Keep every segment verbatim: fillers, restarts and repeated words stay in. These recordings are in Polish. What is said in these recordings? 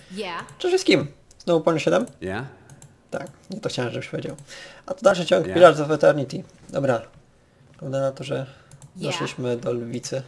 Yeah. Cześć wszystkim! Znowu Pony siedem? Yeah? Tak, nie to chciałem, żebyś powiedział. A to dalszy ciąg Yeah. Pillars of Eternity. Dobra. Wygląda na to, że Yeah. doszliśmy do Lwicy.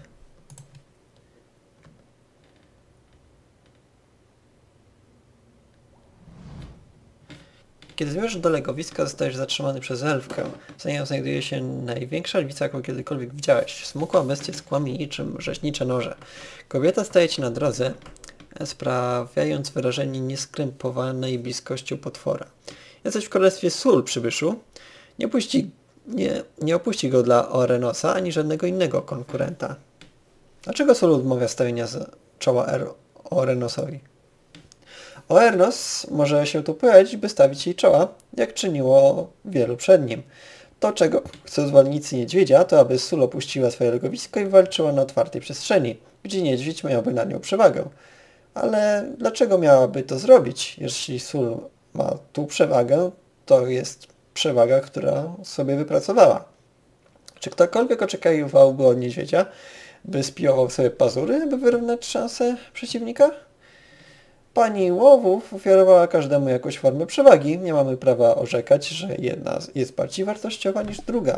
Kiedy zmierzasz do legowiska, zostajesz zatrzymany przez elfkę. Za nią znajduje się największa lwica, jaką kiedykolwiek widziałeś. Smukła bestia z kłami niczym rzeźnicze noże. Kobieta staje ci na drodze, sprawiając wrażenie nieskrępowanej bliskością potwora. Jesteś w królestwie Sul, przybyszu. Nie, puści, nie, nie opuści go dla Oerenosa ani żadnego innego konkurenta. Dlaczego Sul odmawia stawienia z czoła er Oerenosowi? Oernos może się tu pojawić, by stawić jej czoła, jak czyniło wielu przed nim. To, czego chcą zwolennicy niedźwiedzia, to aby Sul opuściła swoje legowisko i walczyła na otwartej przestrzeni, gdzie niedźwiedź miałby nad nią przewagę. Ale dlaczego miałaby to zrobić? Jeśli Sul ma tu przewagę, to jest przewaga, która sobie wypracowała. Czy ktokolwiek oczekiwałby od niedźwiedzia, by spiłował sobie pazury, by wyrównać szanse przeciwnika? Pani łowów ofiarowała każdemu jakąś formę przewagi. Nie mamy prawa orzekać, że jedna jest bardziej wartościowa niż druga.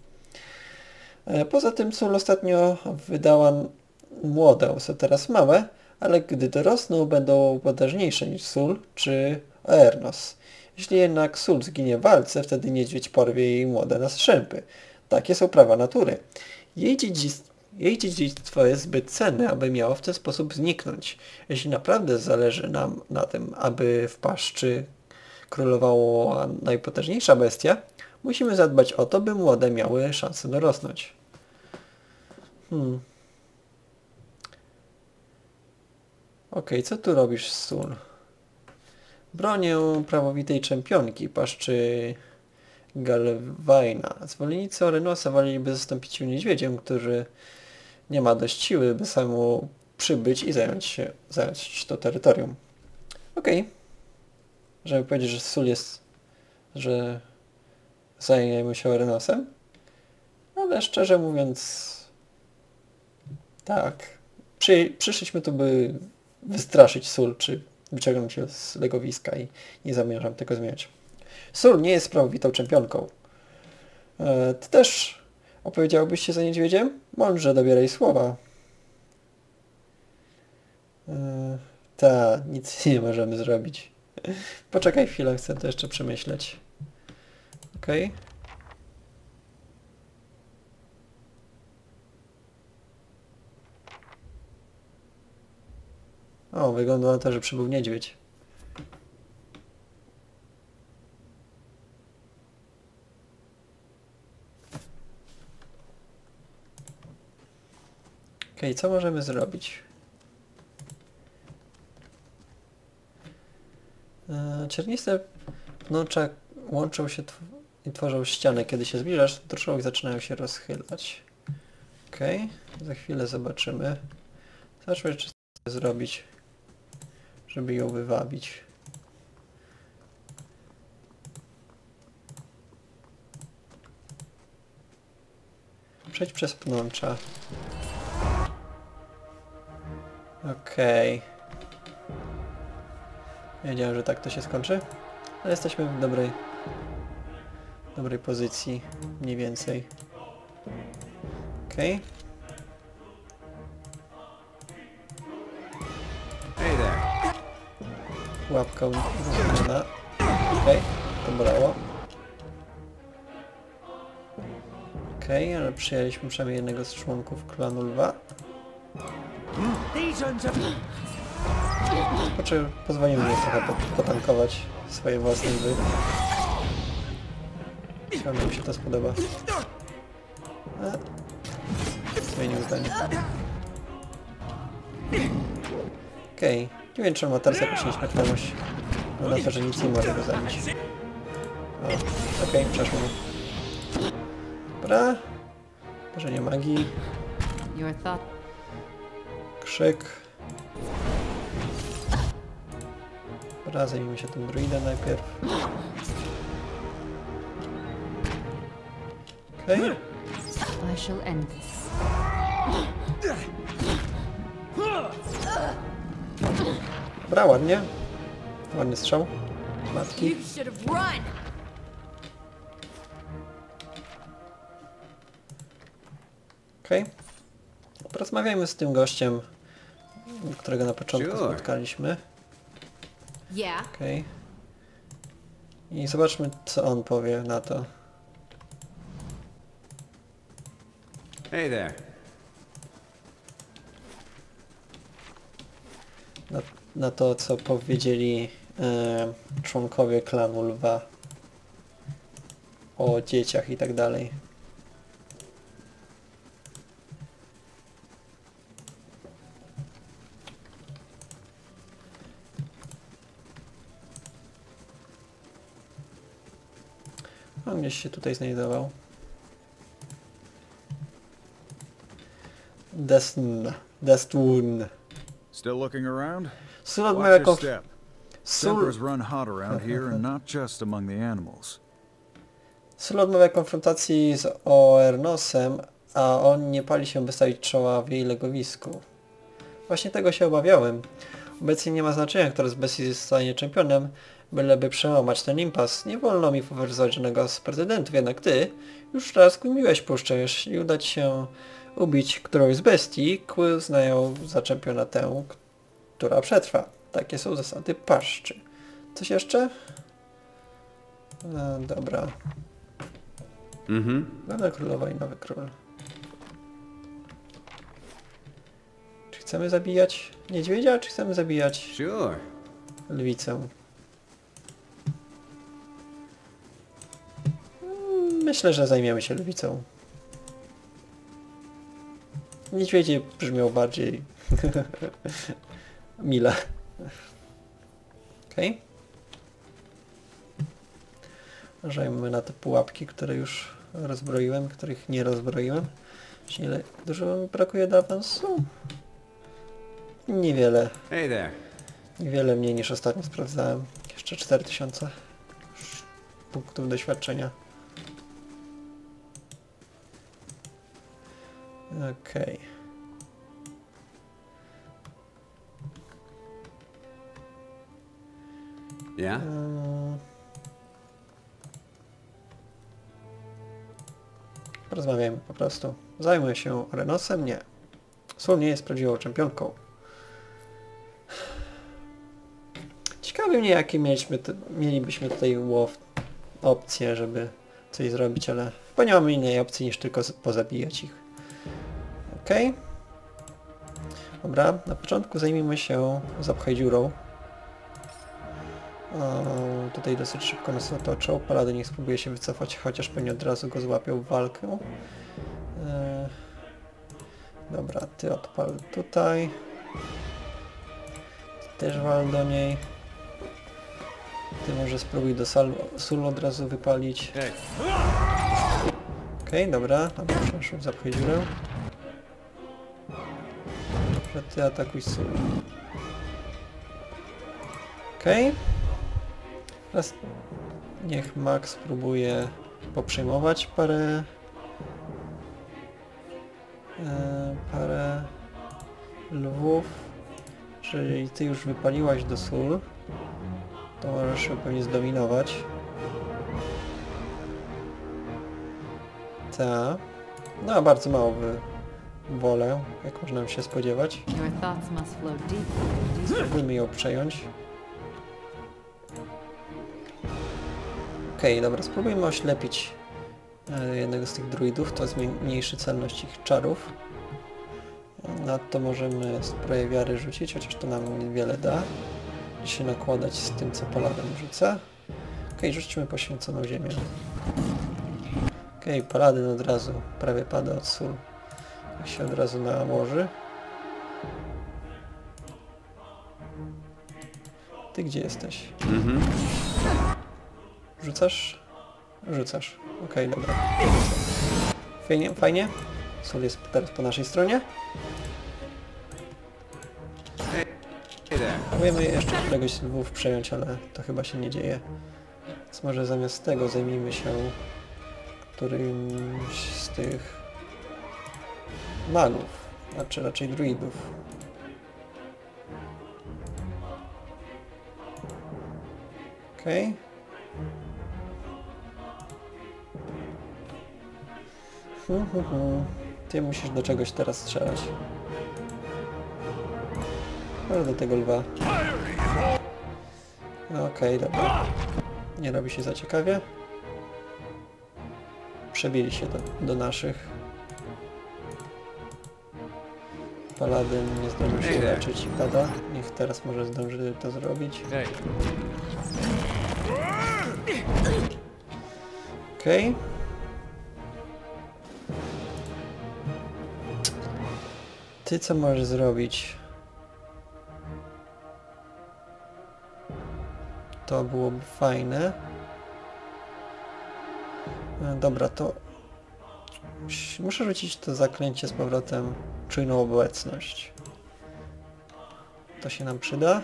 Poza tym Sul ostatnio wydała młode, są teraz małe, ale gdy dorosną, będą potężniejsze niż Sul czy Oernos. Jeśli jednak Sul zginie w walce, wtedy niedźwiedź porwie jej młode na strzępy. Takie są prawa natury. Jej dziedzictwo Jej dziedzictwo jest zbyt cenne, aby miało w ten sposób zniknąć. Jeśli naprawdę zależy nam na tym, aby w paszczy królowała najpotężniejsza bestia, musimy zadbać o to, by młode miały szansę dorosnąć. Hmm. Okej, okay, co tu robisz, Sul? Bronię prawowitej czempionki paszczy Galwaina. Zwolennicy Oerenosa woleliby zastąpić się niedźwiedziem, który nie ma dość siły, by samemu przybyć i zająć się, zająć to terytorium. Okej. Okay. Żeby powiedzieć, że Sul jest, że zajmiemy się Oerenosem. Ale szczerze mówiąc, tak. Przy, przyszliśmy tu, by wystraszyć Sul, czy wyciągnąć ją z legowiska i nie zamierzam tego zmieniać. Sul nie jest prawowitą czempionką. E, ty też opowiedziałbyś się za niedźwiedziem? Mądrze dobieraj słowa. E, ta, nic nie możemy zrobić. Poczekaj chwilę, chcę to jeszcze przemyśleć. Okej. Okay. O, wygląda na to, że przybył niedźwiedź. Okej, okay, co możemy zrobić? Eee, cierniste pnącza łączą się tw i tworzą ścianę. Kiedy się zbliżasz, druczłoki zaczynają się rozchylać. Okej, okay, za chwilę zobaczymy. Zobaczmy, czy co zrobić, żeby ją wywabić. Przejdź przez pnącza. Okej. Okay. Wiedziałem, że tak to się skończy. Ale jesteśmy w dobrej dobrej pozycji. Mniej więcej. Okej. Okay. Hey there. Łapka uruchomiona. Okej, okay. To bolało. Okej, okay, ale przyjęliśmy przynajmniej jednego z członków klanu Lwa. Poczekaj, pozwolimy mu trochę potankować swoje własne lwy. Chyba mi się to spodoba. A, zmienił zdanie. Okej, okay. Nie wiem, czy ma teraz jakąś nieśmiertelność. No na to, że nic nie może go zabić. Okej, okay, przeszło mu. Dobra. Darzenie magii. Krzyk. Dobra, zajmijmy się tym druidem najpierw. Okej. Okay. Dobra, ładnie. Ładny strzał. Matki. You should have run. Okej. Okay. Porozmawiajmy z tym gościem, którego na początku Sure. spotkaliśmy. Yeah. Okej. Okay. I zobaczmy, co on powie na to. Hey there. Na, na to, co powiedzieli e, członkowie klanu Lwa o dzieciach i tak dalej. On gdzieś się tutaj znajdował. Destin. Destin. Still looking around? Sulod miał Watch your jakąś... step. Sul... Tempers run hot around here and not just among the animals. Sulod miał konfrontacji z Oernosem, a on nie pali się, by stawić czoła w jej legowisku. Właśnie tego się obawiałem. Obecnie nie ma znaczenia, kto z bestii zostanie czempionem, byleby przełamać ten impas. Nie wolno mi faworyzować żadnego z prezydentów, jednak ty już raz kłamiłeś puszczę. Jeśli uda ci się ubić którąś z bestii, kły uznają za czempiona tę, która przetrwa. Takie są zasady paszczy. Coś jeszcze? No, dobra. Mm-hmm. Nowa królowa i nowy król. Czy chcemy zabijać niedźwiedzia, czy chcemy zabijać Sure. lwicę? Myślę, że zajmiemy się lwicą. Niedźwiedzie brzmiał bardziej mile. Okej. Okay. Uważajmy na te pułapki, które już rozbroiłem, których nie rozbroiłem. Ile dużo mi brakuje do awansu? Niewiele. Hey there. Niewiele mniej niż ostatnio sprawdzałem. Jeszcze cztery tysiące punktów doświadczenia. Okej. Okay. Yeah? Hmm. Porozmawiajmy po prostu. Zajmuję się Renosem? Nie. Sul nie jest prawdziwą czempionką. Ciekawi mnie, jakie mieliśmy te, mielibyśmy tutaj łow, opcje, żeby coś zrobić, ale chyba nie mamy innej opcji niż tylko pozabijać ich. Okej. Okay. Dobra, na początku zajmijmy się zapchaj dziurą. O, tutaj dosyć szybko nas otoczą. Paladyn niech spróbuje się wycofać, chociaż pewnie od razu go złapią w walkę. E, dobra, ty odpal tutaj. Ty też wal do niej. Ty może spróbuj do Sulu od razu wypalić. Hey. Okej, okay, dobra. Dobra, przeszło, zapchaj dziurę. Dobrze, ty atakuj Sulu. Okej. Okay. Teraz niech Max spróbuje poprzejmować parę e, parę lwów. Jeżeli ty już wypaliłaś do Sul, to możesz ją pewnie zdominować. Ta. No, bardzo mało by wolę, jak można się spodziewać. Spróbujmy ją przejąć. Okej, okay, dobra, spróbujmy oślepić e, jednego z tych druidów, to zmniejszy celność ich czarów. Nadto możemy zbroję wiary rzucić, chociaż to nam niewiele da. I się nakładać z tym, co Paladyn rzuca. Okej, okay, rzućmy poświęconą ziemię. Okej, okay, Paladyn od razu prawie pada od Sul. Jak się od razu nałoży. Ty gdzie jesteś? Mhm. Rzucasz? Rzucasz. Okej, okay, dobra. Fajnie, fajnie. Sul jest teraz po naszej stronie. Hey there. Próbujemy jeszcze któregoś z lwów przejąć, ale to chyba się nie dzieje. Więc może zamiast tego zajmijmy się którymś z tych magów, znaczy raczej druidów. Okej. Hmm, hmm, hmm. Ty musisz do czegoś teraz strzelać. Może do tego lwa. No okej, dobra. Nie robi się za ciekawie. Przebili się do, do naszych. Paladyn nie zdążył się leczyć i pada. Niech teraz może zdąży to zrobić. Okej. Okay. Ty co możesz zrobić? To byłoby fajne. No, dobra, to... Muszę rzucić to zaklęcie z powrotem. Czujną obecność. To się nam przyda.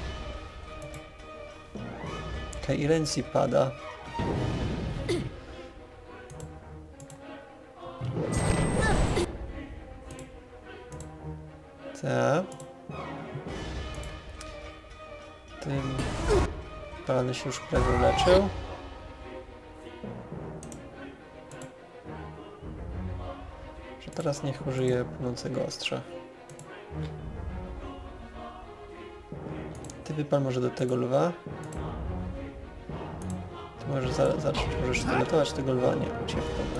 Okej, i Renzi pada. Tak. Tym... Palany się już prawie uleczył. Że teraz niech użyje płynącego ostrza. Ty wypal może do tego lwa. Ty możesz za, za, możesz zaletować tego lwa, nie, uciekł, dobra.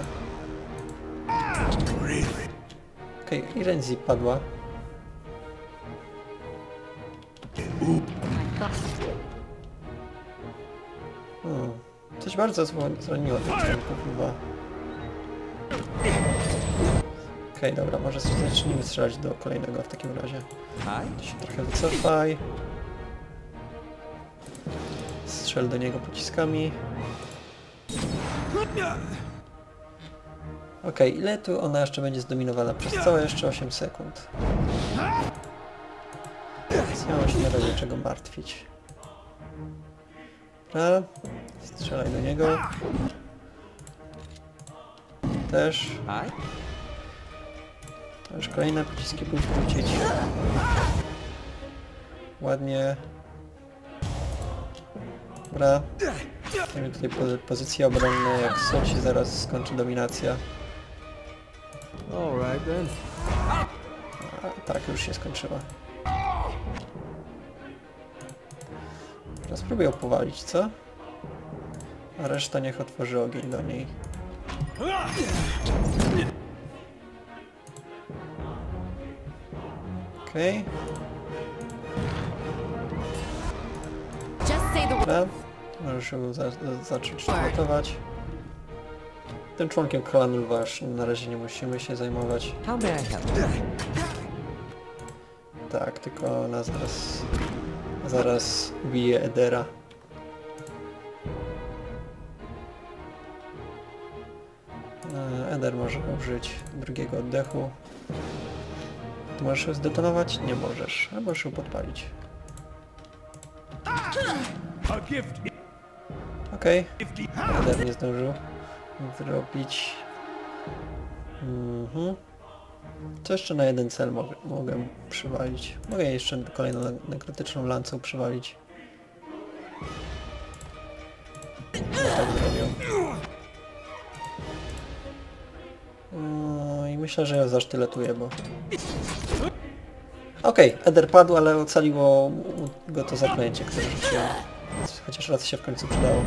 Okej, okay, i Renzi padła. Hmm. Coś bardzo zraniło tych członków lwa. Okej, okay, dobra, może zacznijmy strzelać do kolejnego w takim razie. Ty się trochę wycofaj. Strzel do niego pociskami. Okej, okay, ile tu ona jeszcze będzie zdominowana? Przez całe jeszcze osiem sekund. Więc nie mam się nie będzie czego martwić. Dobra, strzelaj do niego. Też. Już kolejne pociski pójść wrócić. Ładnie. Dobra. Mamy tutaj pozycje obronne, jak Sol się zaraz skończy dominacja. A, tak, już się skończyła. Teraz spróbuję powalić, co? A reszta niech otworzy ogień do niej. Okej. Just say the word. Dobra. Możesz ją za zacząć ratować. Tym członkiem klanu lwa już na razie nie musimy się zajmować. Tak, tylko ona zaraz... Zaraz bije Edera. Eder może użyć drugiego oddechu. Ty możesz ją zdetonować? Nie możesz. A możesz ją podpalić. Okej. Okay. Eder nie zdążył zrobić. Mhm. Co jeszcze na jeden cel mogę, mogę przywalić? Mogę jeszcze kolejną nekrotyczną lancą przywalić. Tak zrobię. No i myślę, że ją zasztyletuję, bo... Okej, okay, Eder padł, ale ocaliło go to zaklęcie, które rzuciłem. Chociaż raz się w końcu przydało.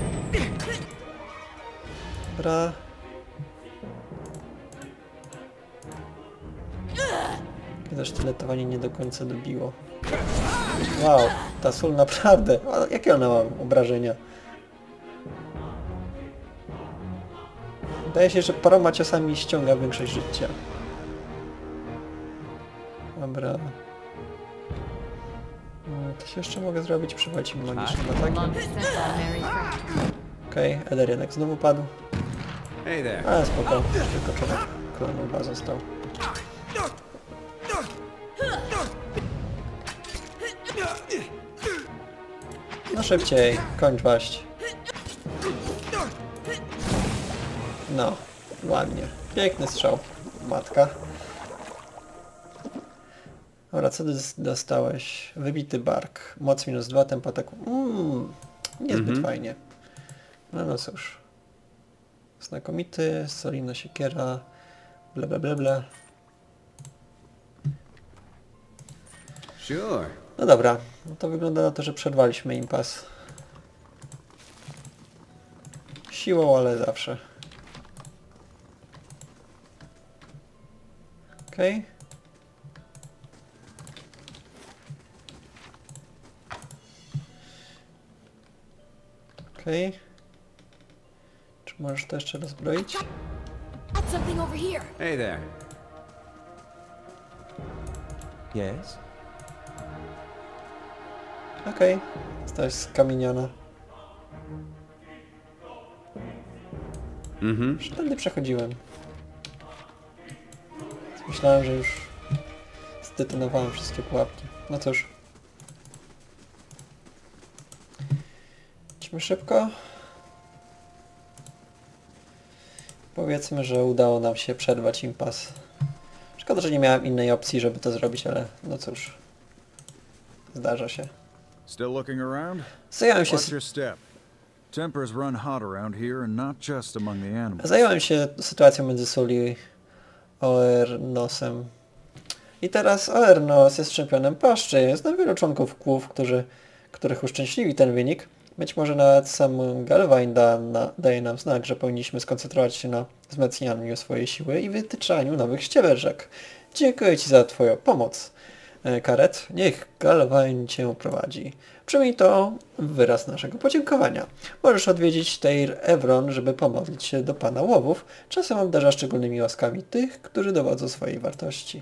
Dobra. Zasztyletowanie nie do końca dobiło. Wow, ta sól naprawdę... A jakie ona ma obrażenia? Wydaje się, że paroma ciosami ściąga większość życia. Dobra. Coś jeszcze mogę zrobić? Przywalić im magicznym atakiem. Okej, okay, Eder jednak znowu padł. Ale spoko, tylko człowiek klanu lwa został. No szybciej, kończ waść. No, ładnie. Piękny strzał, matka. Dobra, co dostałeś? Wybity bark. Moc minus dwa, tempo ataku. Mm, niezbyt Mhm. fajnie. No no cóż. Znakomity, solidna siekiera, bla bla bla bla. Sure. No dobra, no to wygląda na to, że przerwaliśmy impas. Siłą, ale zawsze. Okej. Okay. Okej. Okay. Czy możesz to jeszcze rozbroić? Got something over here. Hey there. Yes? Okej. Okay. Zostałeś skamieniona. Mhm. Już tędy przechodziłem. Myślałem, że już zdetonowałem wszystkie pułapki. No cóż. Idźmy szybko. Powiedzmy, że udało nam się przerwać impas. Szkoda, że nie miałem innej opcji, żeby to zrobić, ale no cóż. Zdarza się. Still looking around? Zająłem się, Watch your step. Tempers run hot around here and not just among the animals. zająłem się sytuacją między Sul i Oernosem. I teraz Oernos jest czempionem paszczy. Jest na wielu członków kłów, którzy, których uszczęśliwi ten wynik. Być może nawet sam Galwain da, na, daje nam znak, że powinniśmy skoncentrować się na wzmacnianiu swojej siły i wytyczaniu nowych ścieżek. Dziękuję Ci za Twoją pomoc, Karet. Niech Galwain Cię prowadzi. Przyjmij to wyraz naszego podziękowania. Możesz odwiedzić Teir Evron, żeby pomodlić się do Pana Łowów. Czasem obdarza szczególnymi łaskami tych, którzy dowodzą swojej wartości.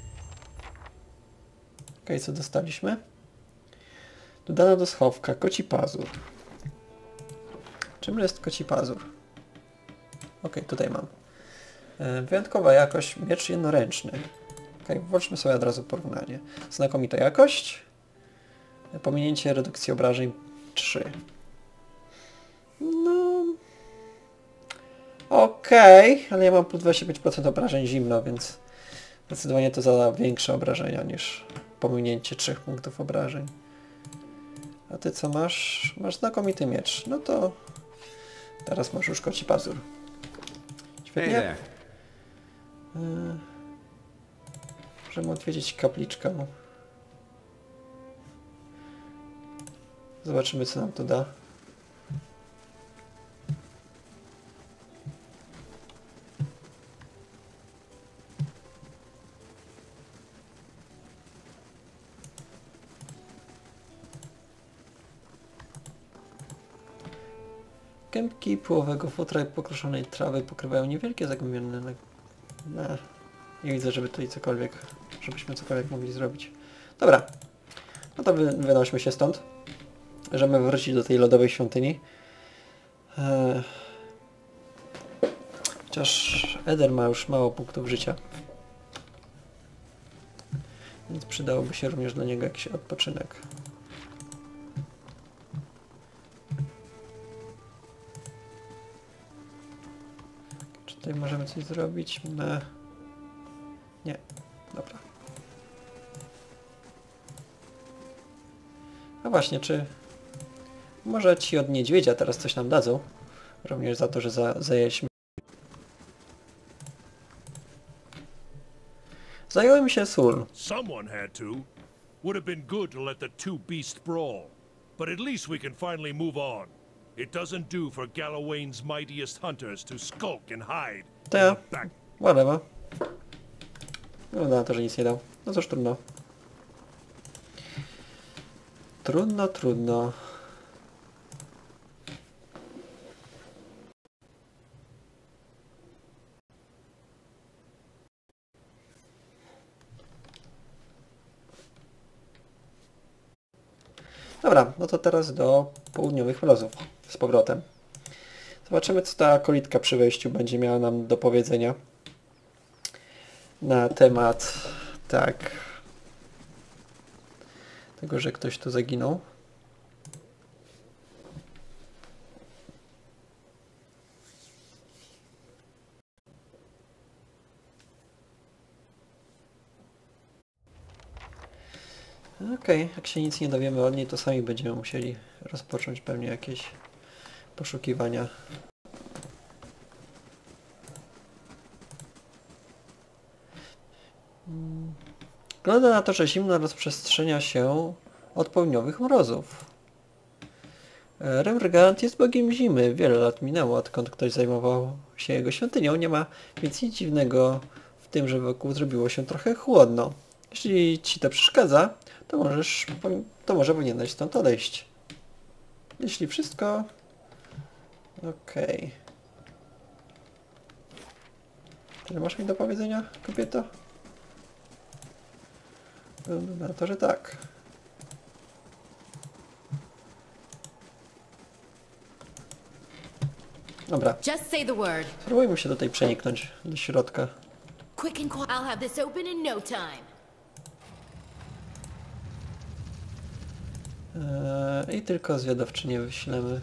Okej, co dostaliśmy? Dodano do schowka koci pazur. Czym jest koci pazur? Ok, tutaj mam. E, wyjątkowa jakość, miecz jednoręczny. Ok, włączmy sobie od razu porównanie. Znakomita jakość. Pominięcie redukcji obrażeń trzy. No... Okej, okay, ale ja mam plus dwadzieścia pięć procent obrażeń zimno, więc zdecydowanie to za większe obrażenia niż pominięcie trzech punktów obrażeń. A ty co masz? Masz znakomity miecz. No to teraz masz już koci pazur. Hey Świetnie. there. Yy, możemy odwiedzić kapliczkę. Zobaczymy, co nam to da. Kępki połowego futra i pokruszonej trawy pokrywają niewielkie zagłębione... Ne, nie widzę, żeby tutaj cokolwiek, żebyśmy cokolwiek mogli zrobić. Dobra, no to wy, wynośmy się stąd. Możemy wrócić do tej lodowej świątyni. Eee, chociaż Eder ma już mało punktów życia. Więc przydałoby się również dla niego jakiś odpoczynek. Czy tutaj możemy coś zrobić? Me... Nie. Dobra. A właśnie, czy... Może ci od niedźwiedzia teraz coś nam dadzą? Również za to, że za, zajęliśmy. Zająłem się Sul. Someone had to. Would have been good to let the two beasts brawl. But at least we can finally move on. It doesn't do for Galawain's mightiest hunters to skulk and hide. To ja. in the back. Whatever. Wygląda na to, że nic nie dał. No cóż, trudno. Trudno, trudno. Dobra, no to teraz do południowych mrozów z powrotem. Zobaczymy, co ta kolitka przy wejściu będzie miała nam do powiedzenia na temat, tak, tego, że ktoś tu zaginął. Okej, okay, jak się nic nie dowiemy od niej, to sami będziemy musieli rozpocząć pewnie jakieś poszukiwania. Wygląda na to, że zimno rozprzestrzenia się od południowych mrozów. Remrgant jest bogiem zimy. Wiele lat minęło, odkąd ktoś zajmował się jego świątynią. Nie ma więc nic dziwnego w tym, że wokół zrobiło się trochę chłodno. Jeśli ci to przeszkadza, to możesz, to może powinieneś stąd odejść. Jeśli wszystko... Okej. Okay. Tyle masz mi do powiedzenia, kobieto? Wygląda na to, że tak. Dobra. Just say the word. Spróbujmy się tutaj przeniknąć do środka. Quick and quiet. I'll have this open in no time. Eee, I tylko zwiadowczynię wyślemy.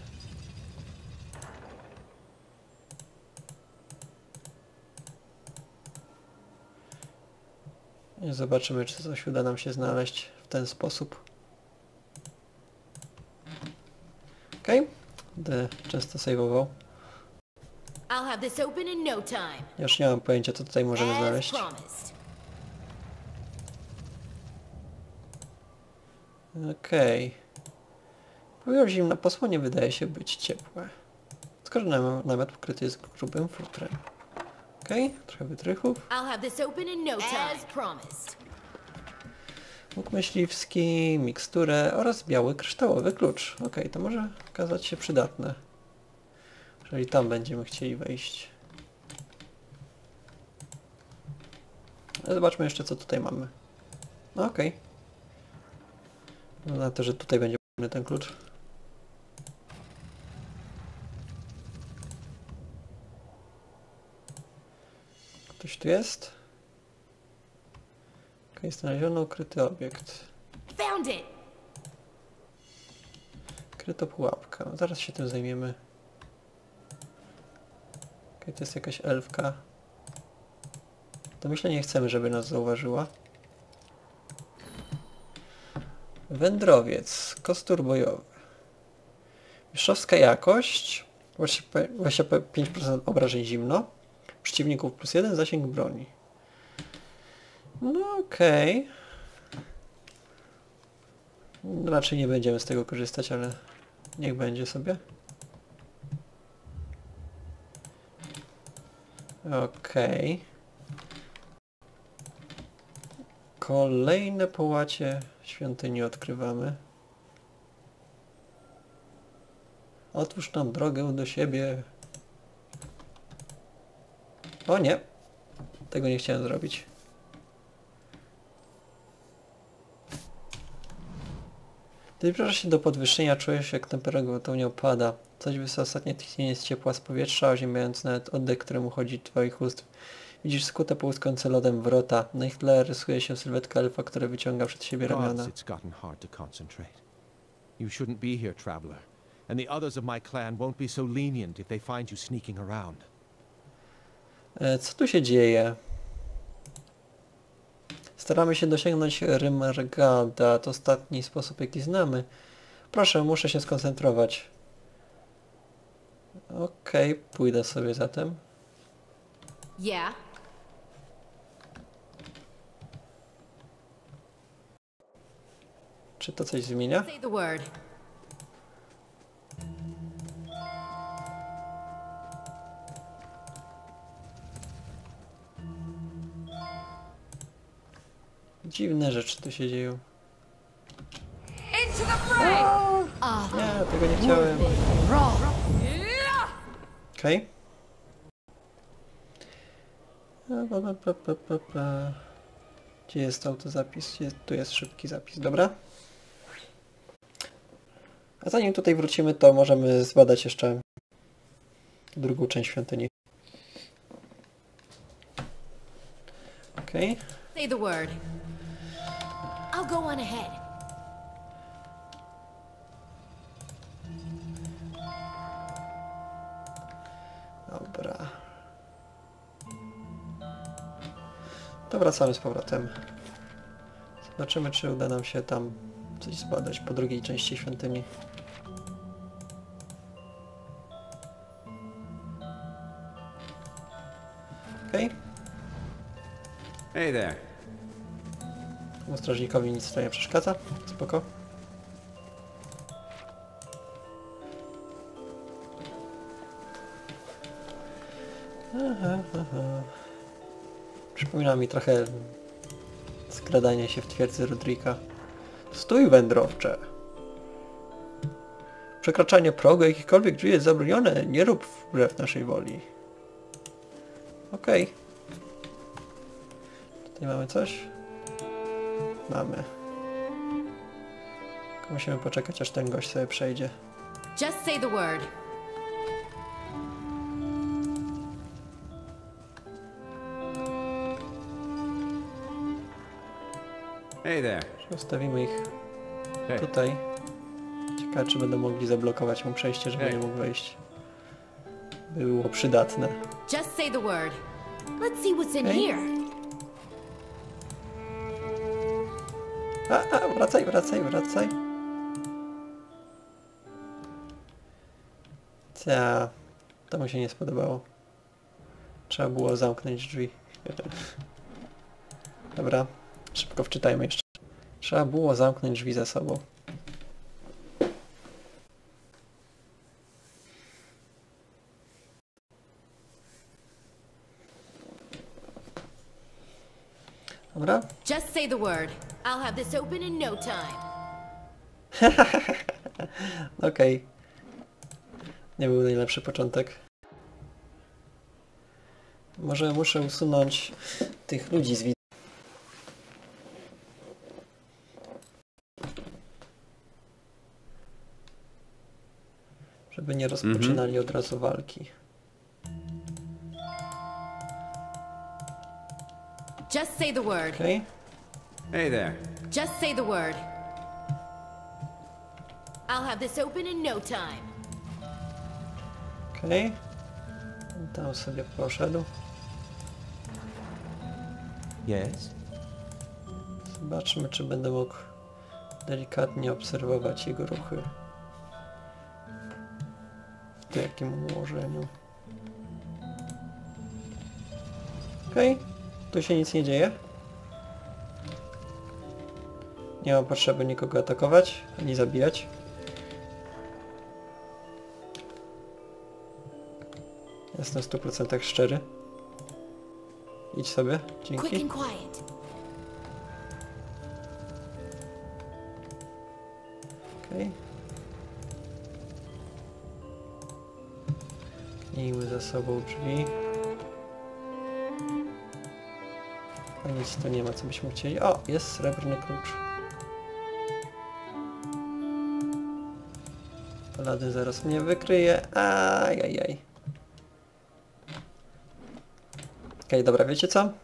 I zobaczymy, czy coś uda nam się znaleźć w ten sposób. Okej. Okay. Będę często save'ował. I'll have this open in no time. Ja już nie mam pojęcia, co tutaj możemy As znaleźć. promised. Okej. Okay. Powiew zimna posłonie wydaje się być ciepłe. Skoro nam- namiot pokryty jest grubym futrem. Okej, okay. Trochę wytrychów. I'll have this open in no time. As promised. Łuk myśliwski, miksturę oraz biały kryształowy klucz. Okej, okay, to może okazać się przydatne. Jeżeli tam będziemy chcieli wejść. Ale zobaczmy jeszcze, co tutaj mamy. No okej. Okay. Wygląda na to, że tutaj będzie ten klucz. Ktoś tu jest? Okej, okay, znaleziono ukryty obiekt. Found it. Kryto pułapka. No, zaraz się tym zajmiemy. Okej, okay, to jest jakaś elfka. To myślę, nie chcemy, żeby nas zauważyła. Wędrowiec. Kostur bojowy. Mistrzowska jakość. dwadzieścia pięć procent obrażeń zimno. Przeciwników plus jeden zasięg broni. No okej. Okay. Raczej nie będziemy z tego korzystać, ale niech będzie sobie. Okej. Okay. Kolejne połacie świątyni odkrywamy. Otwórz nam drogę do siebie. O nie! Tego nie chciałem zrobić. Gdy zbliżasz się do podwyższenia, czujesz, jak temperatura nie opada. Coś wysostatnie tchnienie z ciepła z powietrza, oziębiając nawet oddech, któremu chodzi twoich ust. Widzisz skute, połyskające lodem wrota. Na ich tle rysuje się sylwetka elfa, który wyciąga przed siebie ramiona. It's gotten hard to concentrate. You shouldn't be here, traveler. And the others of my clan won't be so lenient if they find you sneaking around. E, co tu się dzieje? Staramy się dosięgnąć Remrganda. To ostatni sposób, jaki znamy. Proszę, muszę się skoncentrować. Okej, okay, pójdę sobie zatem. Yeah. Czy to coś zmienia? Say the word. Dziwne rzeczy tu się dzieją. Into the fray. Ah, Nie, tego nie chciałem. Okej. Okay. Gdzie jest autozapis? Gdzie, tu jest szybki zapis, dobra? A zanim tutaj wrócimy, to możemy zbadać jeszcze drugą część świątyni. Okej. Okay. say the word. I'll go on ahead. Dobra. To wracamy z powrotem. Zobaczymy, czy uda nam się tam coś zbadać po drugiej części świątyni. Okej. Okay. Hey there. Temu strażnikowi nic to nie przeszkadza. Spoko. Aha, aha. Przypomina mi trochę skradanie się w twierdzy Rodrika. Stój, wędrowcze! Przekraczanie progu jakichkolwiek drzwi jest zabronione. Nie rób wbrew naszej woli. Okej. Okay. Tutaj mamy coś? Mamy. Tylko musimy poczekać, aż ten gość sobie przejdzie. Just say the word. Hey there. Ustawimy ich Hey. tutaj. Ciekawe, czy będą mogli zablokować mu przejście, żeby Hey. nie mógł wejść. By było przydatne. Just say the word. Let's see what's in Okay. here. A, a, wracaj, wracaj, wracaj. Cia, to mu się nie spodobało. Trzeba było zamknąć drzwi. Dobra, szybko wczytajmy jeszcze. Trzeba było zamknąć drzwi za sobą. Dobra. Just say the word. I'll have this open in no time. Okej. Okay. Nie był najlepszy początek. Może muszę usunąć tych ludzi z wideo. Żeby nie rozpoczynali od razu walki. Just say the word. Okej. Okay. Hey there. Just say the word. I'll have this open in no time. Okej. Okay. Tam sobie poszedł. Yes? Zobaczmy, czy będę mógł delikatnie obserwować jego ruchy. W jakim ułożeniu. Okej. Okay. Tu się nic nie dzieje. Nie mam potrzeby nikogo atakować, ani zabijać. Jestem w stu procentach szczery. Idź sobie, Quick dzięki. and quiet. Okej. Knijmy za sobą drzwi. A nic tu nie ma, co byśmy chcieli. O, jest srebrny klucz. Paladyn zaraz mnie wykryje. Ajajaj. Okej, okay, dobra, wiecie co?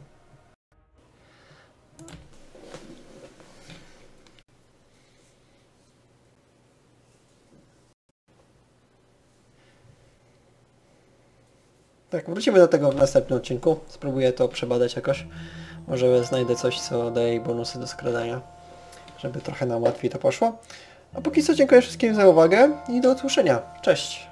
Tak, wrócimy do tego w następnym odcinku. Spróbuję to przebadać jakoś. Może znajdę coś, co daje jej bonusy do skradania. Żeby trochę nam łatwiej to poszło. A póki co dziękuję wszystkim za uwagę i do usłyszenia. Cześć!